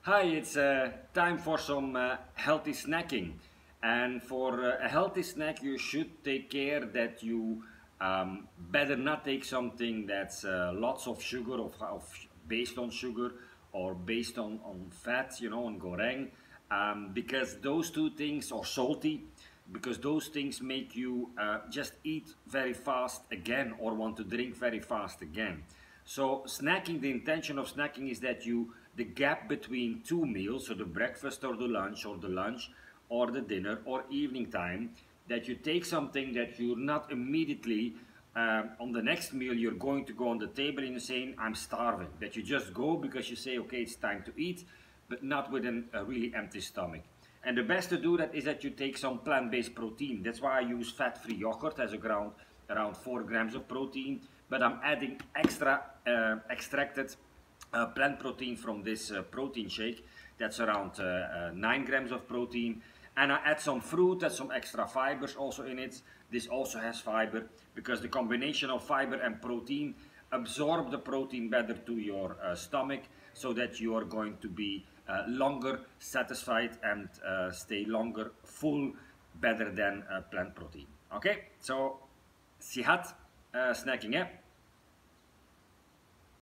Hi, it's time for some healthy snacking. And for a healthy snack, you should take care that you better not take something that's lots of sugar, based on sugar or based on fat, on goreng, because those two things are salty, because those things make you just eat very fast again or want to drink very fast again. So snacking, the intention of snacking is that the gap between two meals, so the breakfast or the lunch or the dinner or evening time, that you take something that you're not immediately on the next meal you're going to go on the table and you're saying I'm starving. That you just go because you say okay it's time to eat, but not with a really empty stomach. And the best to do that is that you take some plant-based protein. That's why I use fat-free yogurt as around 4 grams of protein, but I'm adding extra extracted plant protein from this protein shake. That's around 9 grams of protein. And I add some fruit, add some extra fibers also in it. This also has fiber because the combination of fiber and protein absorb the protein better to your stomach, so that you are going to be longer satisfied and stay longer full better than plant protein. Okay, so sihat snacking, yeah?